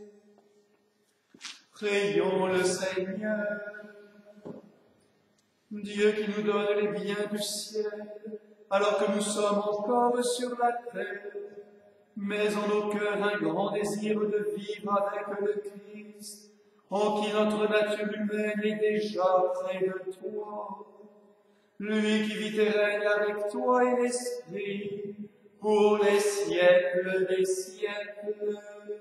Prions le Seigneur, Dieu qui nous donne les biens du ciel, alors que nous sommes encore sur la terre, mais en nos cœurs un grand désir de vivre avec le Christ, en qui notre nature humaine est déjà près de toi. Lui qui vit et règne avec toi et l'Esprit, pour les siècles des siècles.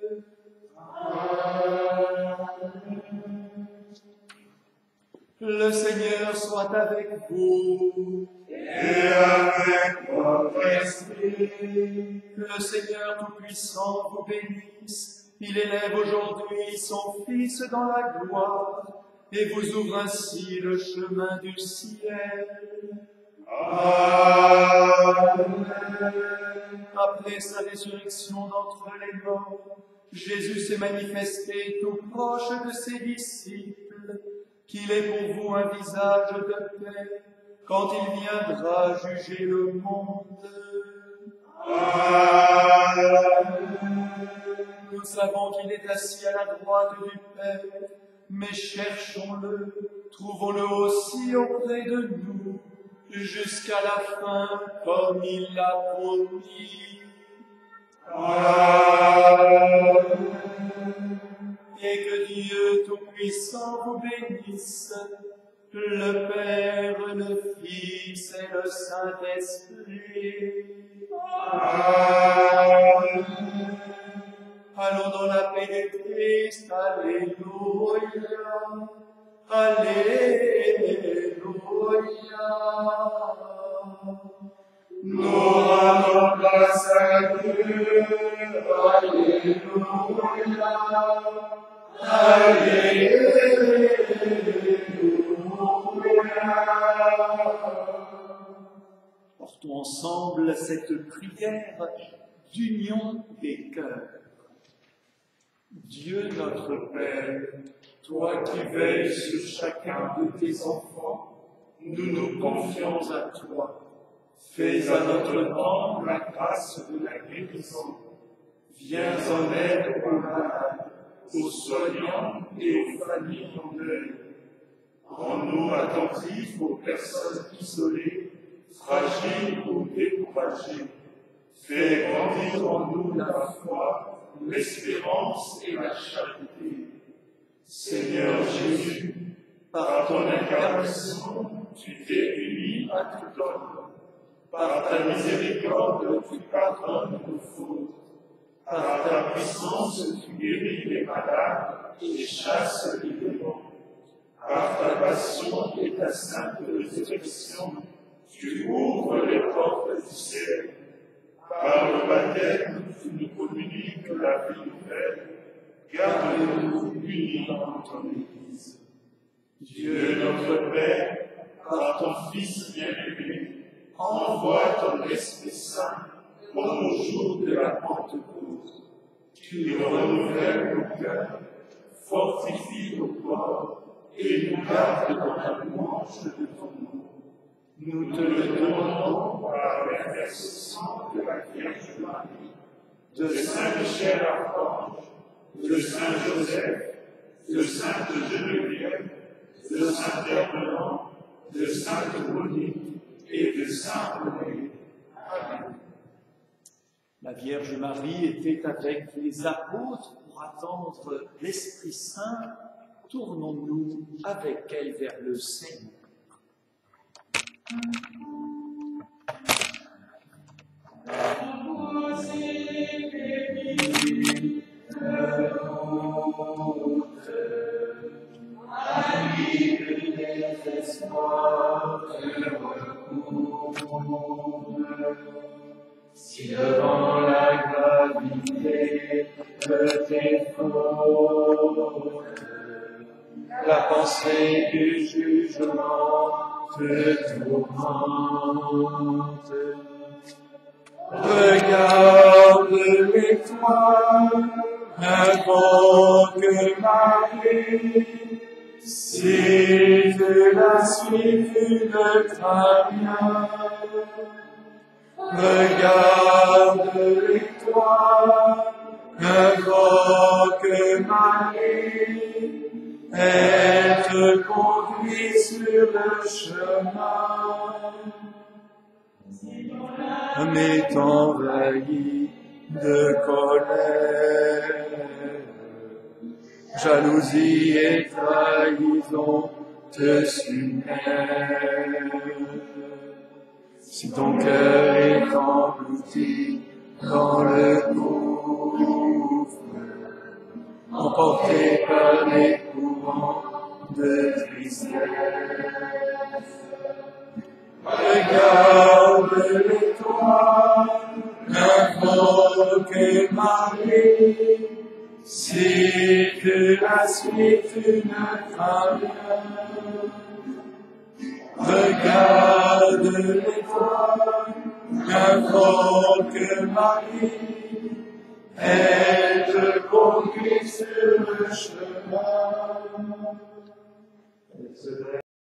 Amen. Le Seigneur soit avec vous. Et avec votre esprit. Le Seigneur Tout-Puissant vous bénisse. Il élève aujourd'hui son Fils dans la gloire et vous ouvre ainsi le chemin du ciel. Amen. après sa résurrection d'entre les morts, Jésus s'est manifesté tout proche de ses disciples, qu'il est pour vous un visage de paix, quand il viendra juger le monde. Nous savons qu'il est assis à la droite du Père, mais cherchons-le, trouvons-le aussi auprès de nous, jusqu'à la fin, comme il l'a promis. Et que Dieu Tout-Puissant vous bénisse, le Père, le Fils et le Saint-Esprit. Allons dans la paix de Christ. Alléluia. Alléluia. Nous rendons grâce à Dieu. Alléluia. Alléluia. Portons ensemble cette prière d'union des cœurs. Dieu notre Père, toi qui veilles sur chacun de tes enfants, nous nous confions à toi. Fais à notre nom la grâce de la guérison. Viens en aide aux malades, aux soignants et aux familles en deuil. Rends-nous attentifs aux personnes isolées, fragiles ou découragées. Fais grandir en nous la foi, l'espérance et la charité. Seigneur Jésus, par ton incarnation, tu t'es uni à tout homme. Par ta miséricorde, tu pardonnes nos fautes. Par ta puissance, tu guéris les malades et chasses les démons. Par ta passion et ta sainte résurrection, tu ouvres les portes du ciel. Par le baptême, tu nous communiques la vie nouvelle. Garde-nous unis dans ton Église. Dieu notre Père, par ton Fils bien-aimé, envoie ton Esprit Saint comme au jour de la Pentecôte. Tu renouvelles nos cœurs, fortifie nos corps et nous garde dans la louange de ton nom. Nous te le demandons par l'intercession de la Vierge Marie, de Saint Michel Archange, de Saint Joseph, de Sainte Geneviève, de Saint Hermelin, de Sainte Monique et de Saint René. Amen. La Vierge Marie était avec les apôtres pour attendre l'Esprit Saint. Tournons-nous avec elle vers le Seigneur. Si devant la gravité de tes fautes, la pensée du jugement te tourmente, regarde l'étoile, invoque Marie. Si tu la suis, tu ne crains rien. Regarde l'étoile, invoque Marie, elle te conduit sur le chemin. L'homme est envahi de colère, jalousie et trahison te submergent. Si ton cœur est englouti dans le gouffre, emporté par les courants de tristesse, regarde l'étoile, invoque Marie. Si tu la suis, tu ne crains rien. Regarde l'étoile, n'invoque Marie, elle te conduit sur le chemin.